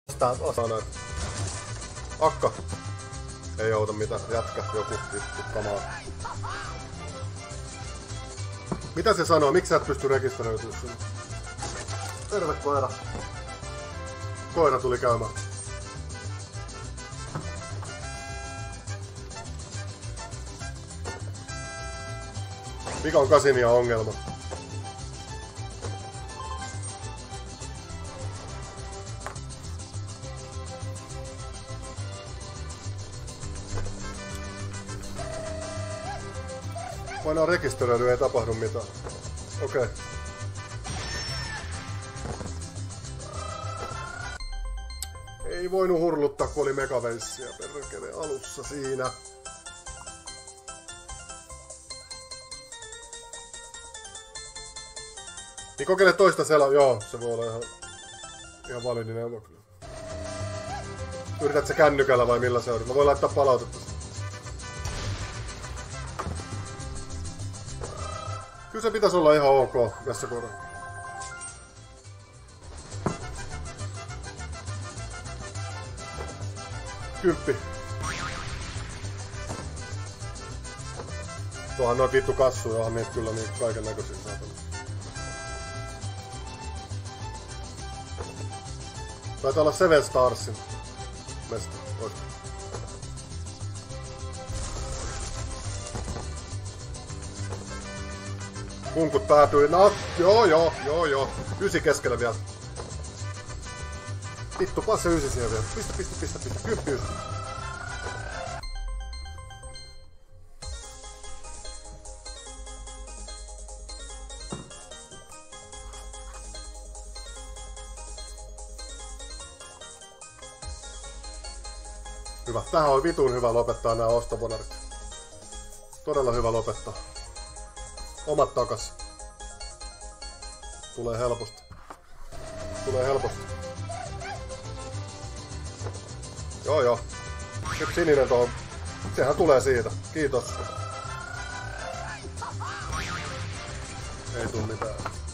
Ostaa näitä. Akka. Ei auta mitään. Jätkä. Joku vittu kamaa. Mitä se sanoo? Miksi sä et pysty rekisteröityä sinne? Terve koira. Koira tuli käymään. Mikä on Kasinia ongelma? Painaa rekisteröidy, ei tapahdu mitään. Okei. Ei voinut hurluttaa, kun oli megaveissiä perkele alussa siinä. Niin kokeile toista joo, se voi olla ihan validi neuvo. Yrität se kännykällä vai millä se on? Mä voin laittaa palautetta. Kyllä se pitäisi olla ihan ok tässä kohdassa. Kymppi. Tuohan noin vittu kassuja, onhan niitä kyllä niin kaiken näköisiä saatana. Taitaa olla 7 Starsin mesta. Kunkut päätyi. No, joo. 9 keskellä vielä. Vittu, passe 9 siellä vielä. Pistä. 10. Hyvä. Tähän on vitun hyvä lopettaa nämä ostobonarit. Todella hyvä lopettaa. Omat takas. Tulee helposti. Joo. Nyt sininen tuohon. Sehän tulee siitä. Kiitos. Ei tuu mitään.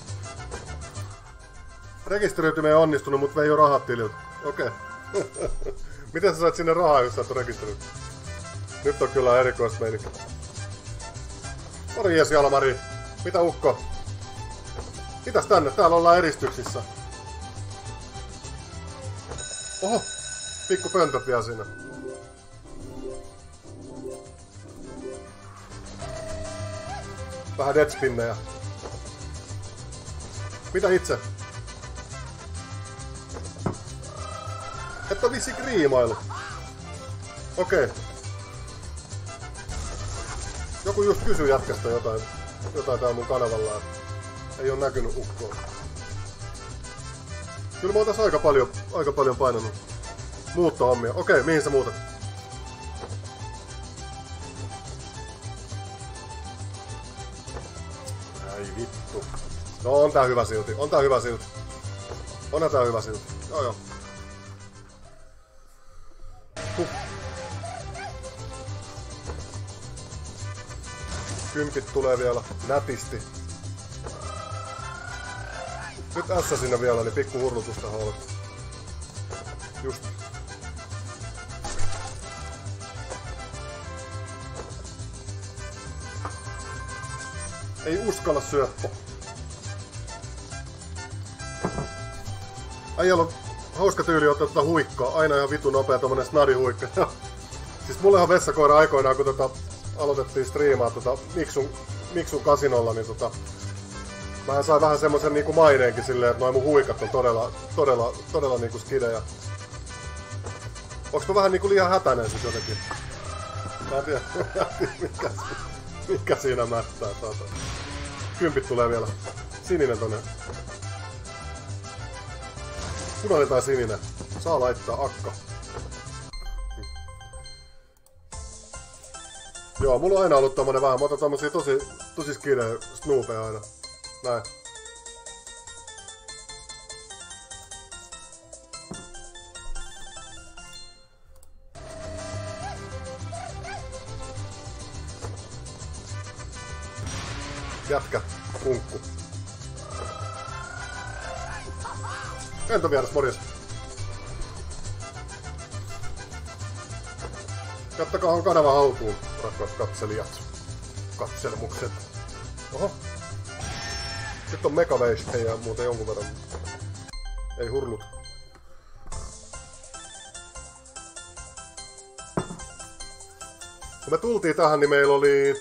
Rekisteröityminen ei onnistunut, mutta vei jo rahat tililtä. Okei. Miten sä sait sinne rahaa, jos sä et ole rekisteröity? Nyt on kyllä erikoista meininkiä. Morjes Jalmari. Mitä ukko? Mitäs tänne? Täällä ollaan eristyksissä. Oho! Pikku pöntöt vielä siinä. Vähän deadspinnejä. Mitä itse? Et on vissi kriimailu. Okei. Joku just kysyi jätkästä jotain täällä mun kanavalla. Ei oo näkynyt ukkoa. Kyllä mä oon tässä aika paljon painanut muuttohommia. Okei, mihin sä muutat? Ai vittu. No on tää hyvä silti. Onhan tää hyvä silti. Joo. Kympit tulee vielä nätisti. Nyt S siinä vielä, niin pikku hurlutusta haluat. Just. Ei uskalla syöppö. Äijällä on hauska tyyli ottaa huikkaa. Aina ihan vitun nopea tommonen snadihuikka. Siis mullehan vessakoira aikoinaan, kun aloitettiin striimaa Miksun kasinolla, niin mähän sain vähän semmosen niinku maineenkin silleen, että noi mun huikat on todella niinku skidejä. Onks mä vähän niinku liian hätäinen sit jotenkin? Mä en tiedä mikä siinä mättää, saatana. Kympit tulee vielä. Sininen tonne. Punainen tai sininen. Saa laittaa akka. Joo, mulla on aina ollut tommonen vähän. Mä otan tommosia tosi skidejä snoopeja aina. Näin. Jätkä, kunkku. Lentovieras, morjes. Kattakaa kanava haltuun, rakkaat katselijat. Katselmukset. Oho. Nyt on megaveistejä muuten jonkun verran. Ei hurlut. Kun me tultiin tähän, niin meillä oli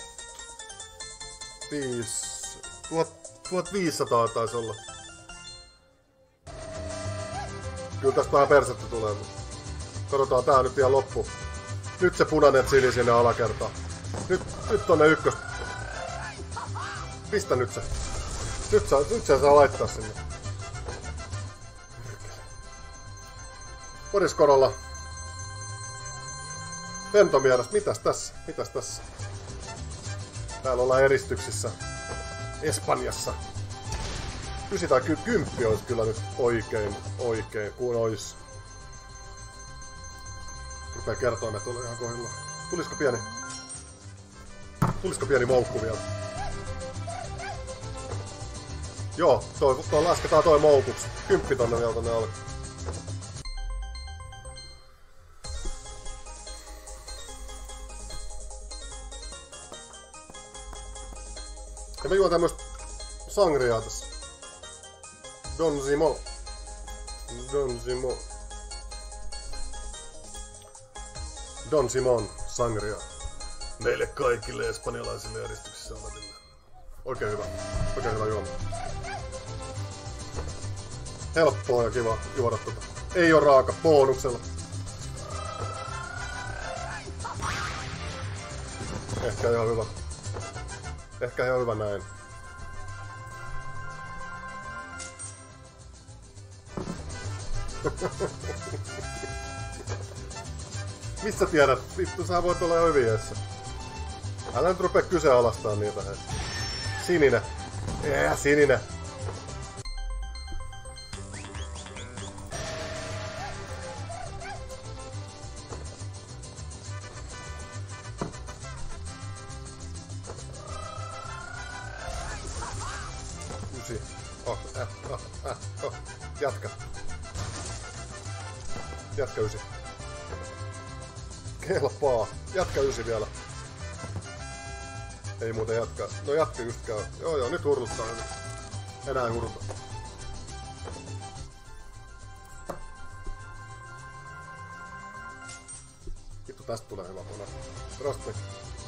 1500 taisi olla. Kyllä tästä vähän persettä tulee. Katsotaan tää nyt vielä loppu. Nyt se punainen chili sinne alakertaan. Nyt tonne ykkös. Pistä nyt se. Nyt se saa laittaa sinne. Poriskorolla. Ventomieras, mitäs tässä? Mitäs tässä? Täällä ollaan eristyksissä. Espanjassa. 9 tai 10 olisi kyllä nyt oikein, kun ois. Rupee kertoimet olla ihan kohdillaan. Tulisiko pieni moukku vielä? Joo, toi lasketaan toi moukuksi. 10 tonne vielä tonne alle. Ja mä juon tämmöstä sangriaa tässä. Don Simon sangria. Meille kaikille espanjalaisille eristyksissä oleville. Oikein hyvä juoma. Helppoa ja kiva juoda tota. Ei oo raaka, bonuksella. Ehkä ihan hyvä näin. Mistä tiedät? Vittu, sä voit olla jo hyviessä. Älä nyt rupea kyseenalaistaa niitä. Hei. Sininen. Sininen. Jatka. Jatka 9. Kelpaa. Jatka 9 vielä. Ei muuten jatkaa. No jatka just käy. Joo, nyt hurluttaa. Enää ei hurluta. Vittu, tästä tulee hyvä pona. Prospect.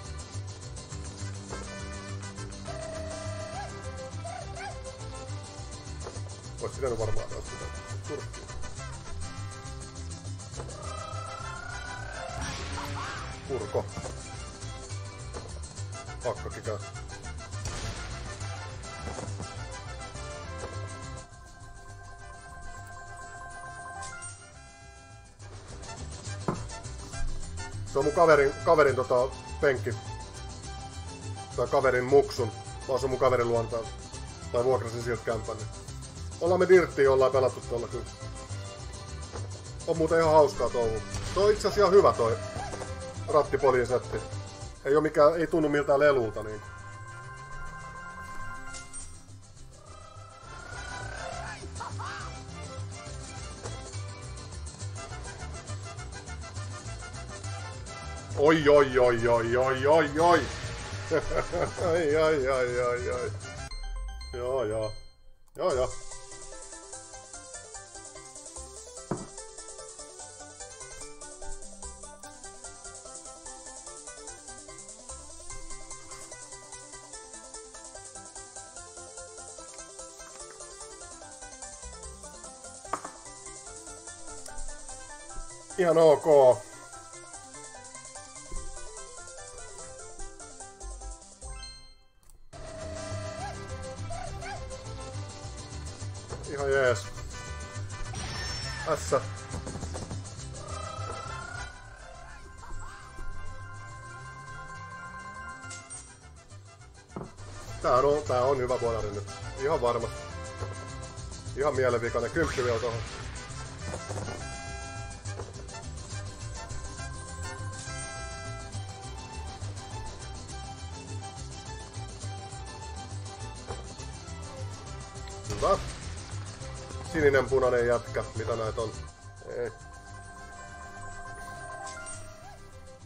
Ois pitänyt varmaan taas pitää turkkiin. Kurko. Pakkakin käy. Se on mun kaverin penkki. Tai kaverin muksun. Mä asun mun kaverin luontaan. Tai vuokrasin siltä kämpän. Niin. Ollaan me dirttiin, ollaan pelattu tuolla kyllä. On muuten ihan hauskaa touhu. Se on itse asiassa ihan hyvä toi rattipoliin setti. Ei tunnu miltään lelulta niinku. Oi. Ai. Joo. Ihan ok. Ihan jees. Tässä. Tää on hyvä bonari nyt. Ihan varmasti. Ihan mielenvikainen. 10 vielä tohon. Hyvä. Sininen, punainen jätkä. Mitä näitä on? Ei.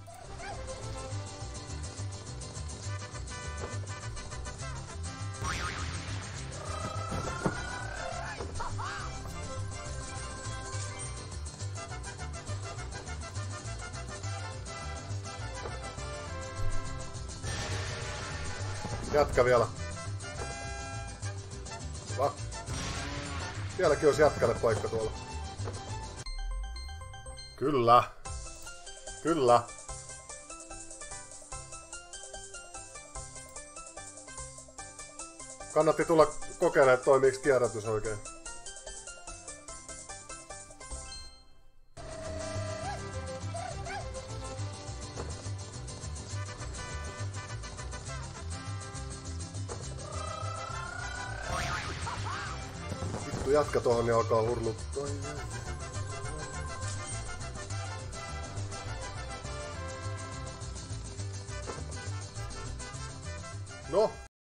Jätkä vielä. Hyvä. Vieläkin olisi jätkälle paikka tuolla. Kyllä. Kyllä. Kannatti tulla kokeilemaan, että toimiiks kierrätys oikein. Vittu, jatka tohon niin alkaa hurluttaa. No.